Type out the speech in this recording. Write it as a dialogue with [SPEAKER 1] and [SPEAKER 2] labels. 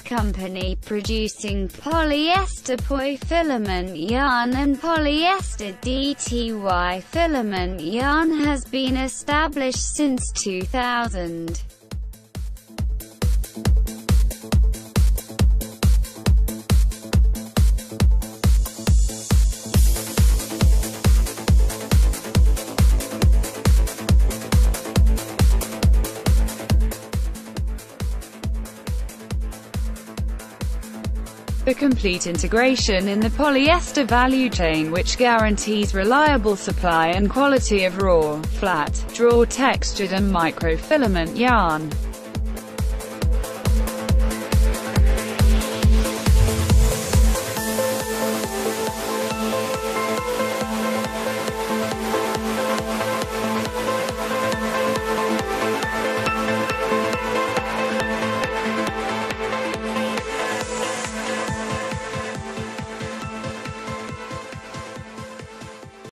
[SPEAKER 1] company producing polyester polyfilament yarn and polyester DTY filament yarn has been established since 2000.
[SPEAKER 2] The complete integration in the polyester value chain, which guarantees reliable supply and quality of raw, flat, draw textured and microfilament yarn.